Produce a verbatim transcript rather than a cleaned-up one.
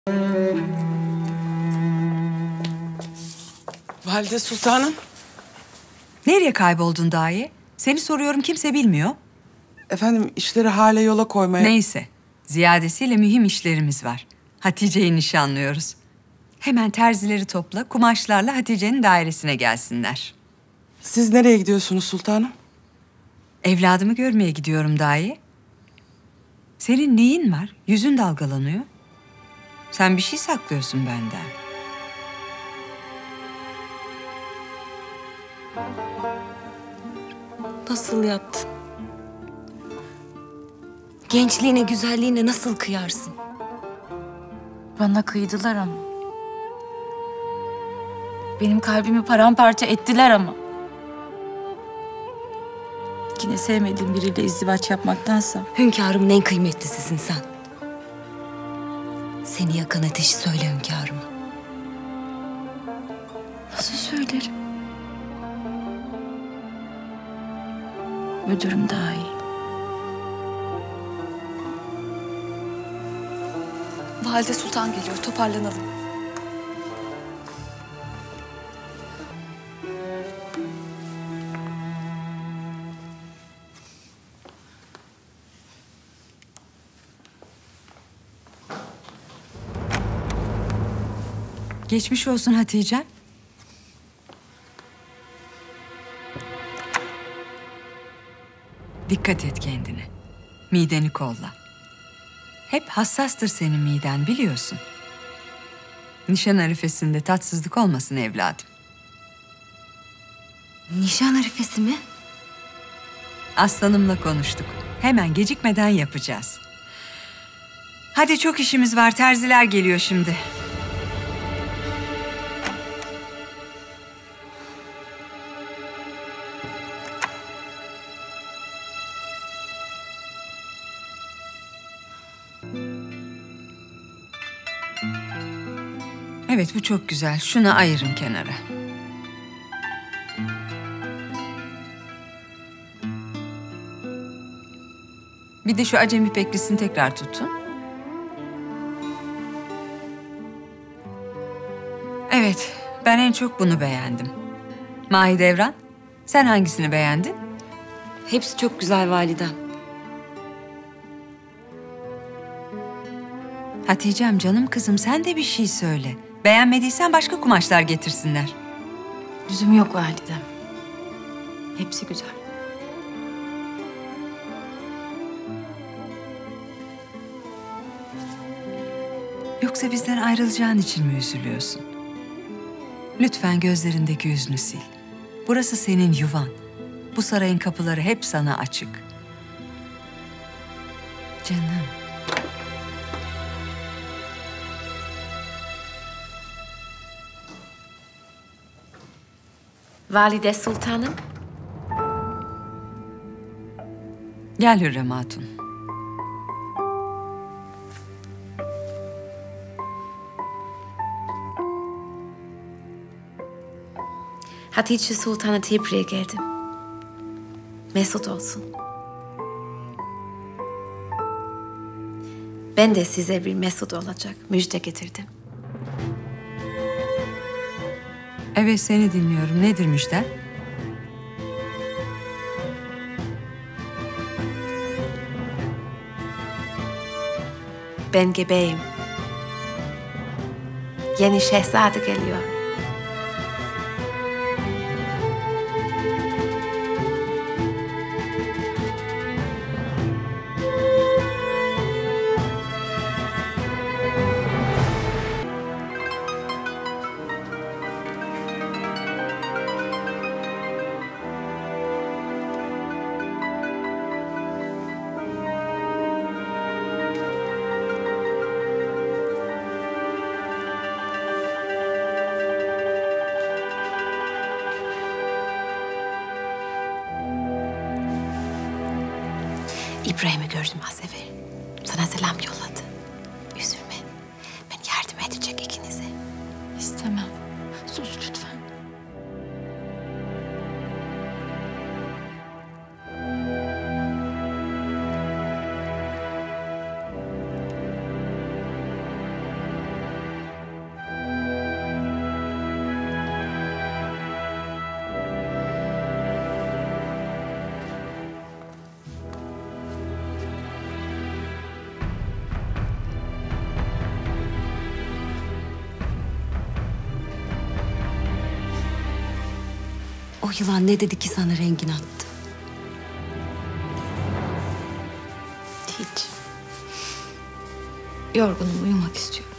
Valide Sultanım. Nereye kayboldun dahi? Seni soruyorum, kimse bilmiyor. Efendim, işleri hale yola koymaya... Neyse, ziyadesiyle mühim işlerimiz var. Hatice'yi nişanlıyoruz. Hemen terzileri topla, kumaşlarla Hatice'nin dairesine gelsinler. Siz nereye gidiyorsunuz sultanım? Evladımı görmeye gidiyorum dahi. Senin neyin var? Yüzün dalgalanıyor. Sen bir şey saklıyorsun benden. Nasıl yaptın? Gençliğine, güzelliğine nasıl kıyarsın? Bana kıydılar ama. Benim kalbimi paramparça ettiler ama. Yine sevmediğim biriyle izdivaç yapmaktansa. Hünkârımın en kıymetlisisin sen. Seni yakan ateşi söyle hünkârıma. Nasıl söylerim? Müdürüm daha iyi. Valide Sultan geliyor, toparlanalım. Geçmiş olsun Hatice. Dikkat et kendine. Mideni kolla. Hep hassastır senin miden, biliyorsun. Nişan arifesinde tatsızlık olmasın evladım. Nişan arifesi mi? Aslanımla konuştuk. Hemen gecikmeden yapacağız. Hadi, çok işimiz var. Terziler geliyor şimdi. Evet, bu çok güzel. Şunu ayırın kenara. Bir de şu acemi ipeklisini tekrar tutun. Evet, ben en çok bunu beğendim. Mahidevran, sen hangisini beğendin? Hepsi çok güzel validem. Hatice'm, canım kızım, sen de bir şey söyle. Beğenmediysen başka kumaşlar getirsinler. Lüzum yok validem. Hepsi güzel. Yoksa bizden ayrılacağın için mi üzülüyorsun? Lütfen gözlerindeki hüznü sil. Burası senin yuvan. Bu sarayın kapıları hep sana açık. Canım. Valide Sultanım. Gel Hürrem Hatun. Hatice Sultan'a tebriğe geldim. Mesut olsun. Ben de size bir mesut olacak müjde getirdim. Evet, seni dinliyorum. Nedir müjden? Ben gebeyim. Yeni şehzade geliyor. İbrahim'i gördüm az evvel. Sana selam yolladı. Üzülme. Ben yardım edecek ikinize. İstemem. Sus lütfen. O yılan ne dedi ki sana rengin attı? Hiç. Yorgunum, uyumak istiyorum.